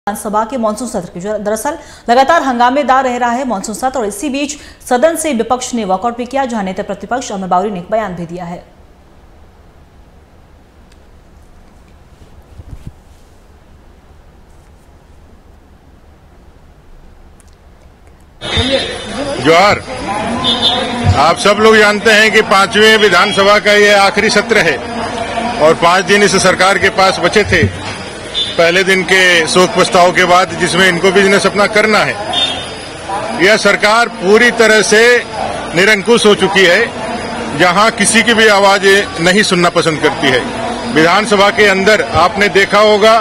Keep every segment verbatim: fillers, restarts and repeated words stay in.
विधानसभा के मानसून सत्र के दरअसल लगातार हंगामेदार रह रहा है मानसून सत्र और इसी बीच सदन से विपक्ष ने वॉकआउट भी किया, जहां नेता प्रतिपक्ष अमर बावरी ने एक बयान भी दिया है। जोहार। आप सब लोग जानते हैं कि पांचवें विधानसभा का ये आखिरी सत्र है और पांच दिन इस सरकार के पास बचे थे पहले दिन के शोक प्रस्ताव के बाद, जिसमें इनको बिजनेस अपना करना है। यह सरकार पूरी तरह से निरंकुश हो चुकी है, जहां किसी की भी आवाज नहीं सुनना पसंद करती है। विधानसभा के अंदर आपने देखा होगा,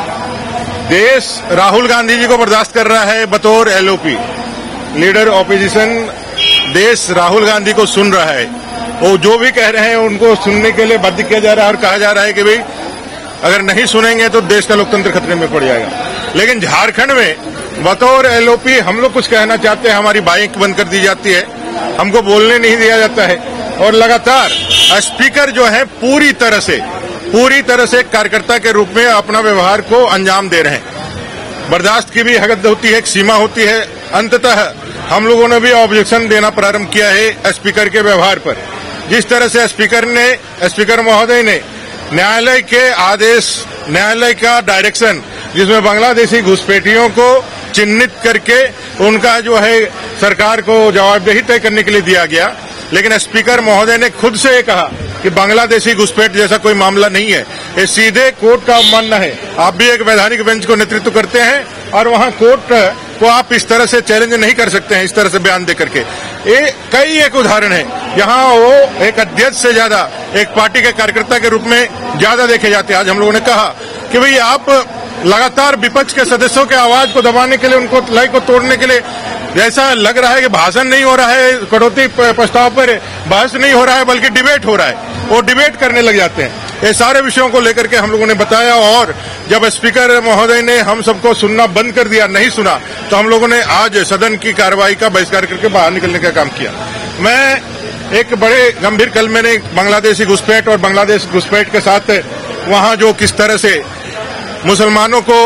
देश राहुल गांधी जी को बर्दाश्त कर रहा है बतौर एलओपी, लीडर ऑपोजिशन। देश राहुल गांधी को सुन रहा है, वो जो भी कह रहे हैं उनको सुनने के लिए बाध्य किया जा रहा है और कहा जा रहा है कि भाई अगर नहीं सुनेंगे तो देश का लोकतंत्र खतरे में पड़ जाएगा। लेकिन झारखंड में बतौर एलओपी हम लोग कुछ कहना चाहते हैं, हमारी बाइक बंद कर दी जाती है, हमको बोलने नहीं दिया जाता है और लगातार स्पीकर जो है पूरी तरह से पूरी तरह से कार्यकर्ता के रूप में अपना व्यवहार को अंजाम दे रहे हैं। बर्दाश्त की भी हद होती है, एक सीमा होती है। अंततः हम लोगों ने भी ऑब्जेक्शन देना प्रारंभ किया है स्पीकर के व्यवहार पर। जिस तरह से स्पीकर ने स्पीकर महोदय ने न्यायालय के आदेश, न्यायालय का डायरेक्शन, जिसमें बांग्लादेशी घुसपैठियों को चिन्हित करके उनका जो है सरकार को जवाबदेही तय करने के लिए दिया गया, लेकिन स्पीकर महोदय ने खुद से कहा कि बांग्लादेशी घुसपैठ जैसा कोई मामला नहीं है, ये सीधे कोर्ट का अवमानना है। आप भी एक वैधानिक बेंच को नेतृत्व करते हैं और वहां कोर्ट को आप इस तरह से चैलेंज नहीं कर सकते हैं, इस तरह से बयान दे करके। ये कई एक उदाहरण है जहां वो एक अध्यक्ष से ज्यादा एक पार्टी के कार्यकर्ता के रूप में ज्यादा देखे जाते हैं। आज हम लोगों ने कहा कि भाई आप लगातार विपक्ष के सदस्यों के आवाज को दबाने के लिए, उनको लय को तोड़ने के लिए, जैसा लग रहा है कि भाषण नहीं हो रहा है, कटौती प्रस्ताव पर बहस नहीं हो रहा है, बल्कि डिबेट हो रहा है, वो डिबेट करने लग जाते हैं। ये सारे विषयों को लेकर के हम लोगों ने बताया और जब स्पीकर महोदय ने हम सबको सुनना बंद कर दिया, नहीं सुना, तो हम लोगों ने आज सदन की कार्रवाई का बहिष्कार करके बाहर निकलने का काम किया। मैं एक बड़े गंभीर कल मैंने बांग्लादेशी घुसपैठ और बांग्लादेश घुसपैठ के साथ वहां जो किस तरह से मुसलमानों को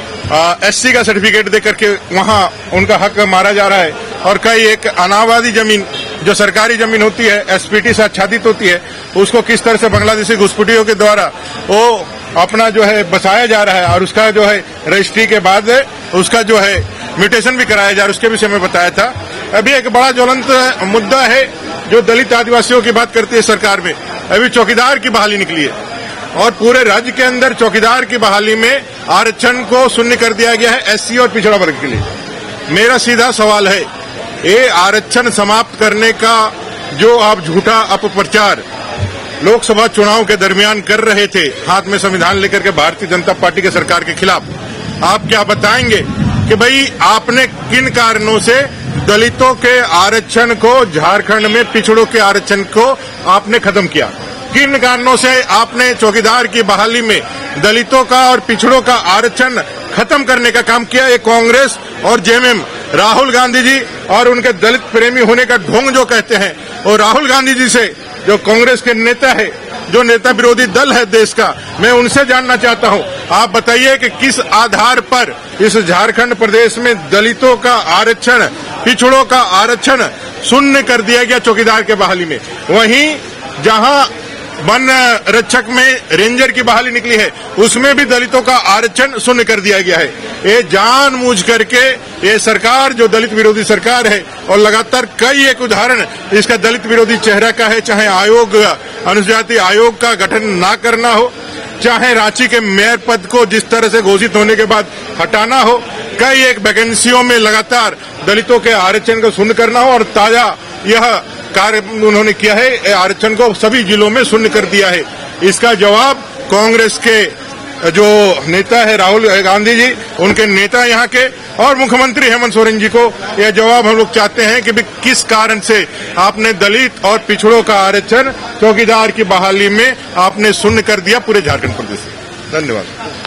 एससी का सर्टिफिकेट देकर के वहां उनका हक मारा जा रहा है और कई एक अनाबादी जमीन जो सरकारी जमीन होती है, एसपीटी से आच्छादित होती है, उसको किस तरह से बांग्लादेशी घुसपैठियों के द्वारा वो अपना जो है बसाया जा रहा है और उसका जो है रजिस्ट्री के बाद उसका जो है म्यूटेशन भी कराया जा रहा है, उसके विषय में बताया था। अभी एक बड़ा ज्वलंत मुद्दा है जो दलित आदिवासियों की बात करती है सरकार में। अभी चौकीदार की बहाली निकली है और पूरे राज्य के अंदर चौकीदार की बहाली में आरक्षण को शून्य कर दिया गया है एससी और पिछड़ा वर्ग के लिए। मेरा सीधा सवाल है, ये आरक्षण समाप्त करने का जो आप झूठा अपप्रचार लोकसभा चुनाव के दरमियान कर रहे थे, हाथ में संविधान लेकर के भारतीय जनता पार्टी के सरकार के खिलाफ, आप क्या बताएंगे कि भाई आपने किन कारणों से दलितों के आरक्षण को, झारखंड में पिछड़ों के आरक्षण को आपने खत्म किया? किन कारणों से आपने चौकीदार की बहाली में दलितों का और पिछड़ों का आरक्षण खत्म करने का काम किया? ये कांग्रेस और जेएमएम, राहुल गांधी जी और उनके दलित प्रेमी होने का ढोंग जो कहते हैं, और राहुल गांधी जी से जो कांग्रेस के नेता है, जो नेता विरोधी दल है देश का, मैं उनसे जानना चाहता हूं, आप बताइए कि किस आधार पर इस झारखंड प्रदेश में दलितों का आरक्षण, पिछड़ों का आरक्षण शून्य कर दिया गया चौकीदार के बहाली में? वहीं जहां वन रक्षक में रेंजर की बहाली निकली है, उसमें भी दलितों का आरक्षण शून्य कर दिया गया है। ये जानबूझ करके ये सरकार जो दलित विरोधी सरकार है, और लगातार कई एक उदाहरण इसका दलित विरोधी चेहरा का है, चाहे आयोग, अनुसूचित आयोग का गठन ना करना हो, चाहे रांची के मेयर पद को जिस तरह से घोषित होने के बाद हटाना हो, कई एक वैकेंसियों में लगातार दलितों के आरक्षण को शून्य करना हो, और ताजा यह कार्य उन्होंने किया है, आरक्षण को सभी जिलों में शून्य कर दिया है। इसका जवाब कांग्रेस के जो नेता है राहुल गांधी जी, उनके नेता यहाँ के और मुख्यमंत्री हेमंत सोरेन जी को यह जवाब हम लोग चाहते हैं कि किस कारण से आपने दलित और पिछड़ों का आरक्षण चौकीदार की बहाली में आपने शून्य कर दिया पूरे झारखंड प्रदेश में। धन्यवाद।